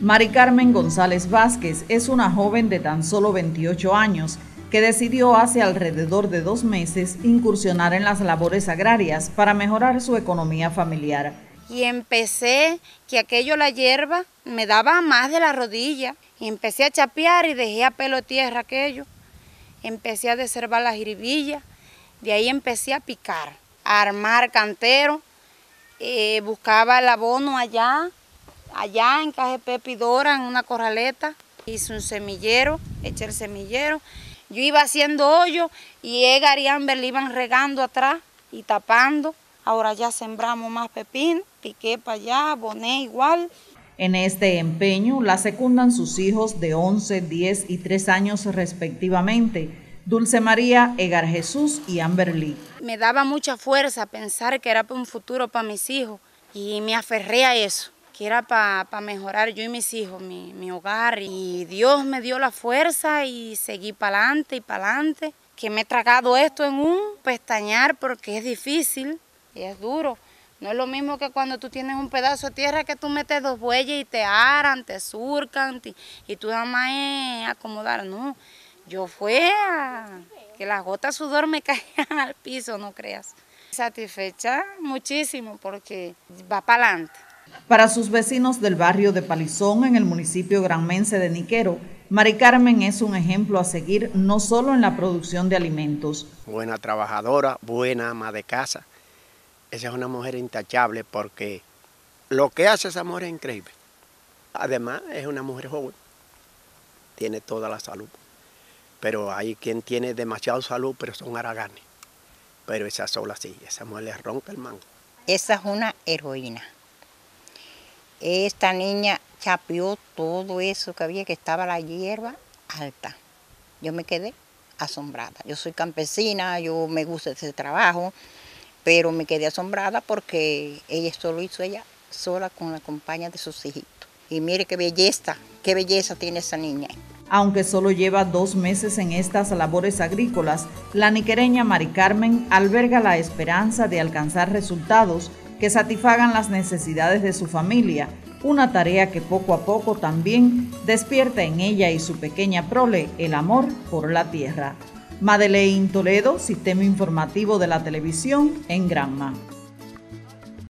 Mari Carmen González Vázquez es una joven de tan solo 28 años que decidió hace alrededor de 2 meses incursionar en las labores agrarias para mejorar su economía familiar. Y empecé que aquello, la hierba, me daba más de la rodilla. Y empecé a chapear y dejé a pelo tierra aquello. Empecé a desherbar las jiribillas. De ahí empecé a picar, a armar cantero. Buscaba el abono allá en Caje Pepidora, en una corraleta. Hice un semillero, eché el semillero. Yo iba haciendo hoyo y Edgar y Amber le iban regando atrás y tapando. Ahora ya sembramos más pepino, piqué para allá, aboné igual. En este empeño la secundan sus hijos de 11, 10 y 3 años respectivamente, Dulce María, Edgar Jesús y Amber Lee. Me daba mucha fuerza pensar que era para un futuro para mis hijos y me aferré a eso, que era para mejorar yo y mis hijos, mi hogar. Y Dios me dio la fuerza y seguí para adelante, que me he tragado esto en un pestañear porque es difícil y es duro. No es lo mismo que cuando tú tienes un pedazo de tierra que tú metes 2 bueyes y te aran, te surcan y tú nada más es acomodar. No, yo fue que las gotas de sudor me caían al piso, no creas. Satisfecha muchísimo porque va para adelante. Para sus vecinos del barrio de Palizón, en el municipio granmense de Niquero, Mari Carmen es un ejemplo a seguir no solo en la producción de alimentos. Buena trabajadora, buena ama de casa. Esa es una mujer intachable porque lo que hace esa mujer es increíble. Además, es una mujer joven, tiene toda la salud. Pero hay quien tiene demasiada salud, pero son haraganes. Pero esa sola sí, esa mujer le ronca el mango. Esa es una heroína. Esta niña chapeó todo eso que había, que estaba la hierba alta. Yo me quedé asombrada. Yo soy campesina, yo me gusta ese trabajo, pero me quedé asombrada porque esto lo hizo ella sola con la compañía de sus hijitos. Y mire qué belleza tiene esa niña. Aunque solo lleva 2 meses en estas labores agrícolas, la niquereña Mari Carmen alberga la esperanza de alcanzar resultados que satisfagan las necesidades de su familia, una tarea que poco a poco también despierta en ella y su pequeña prole el amor por la tierra. Madeleine Toledo, Sistema Informativo de la Televisión en Granma.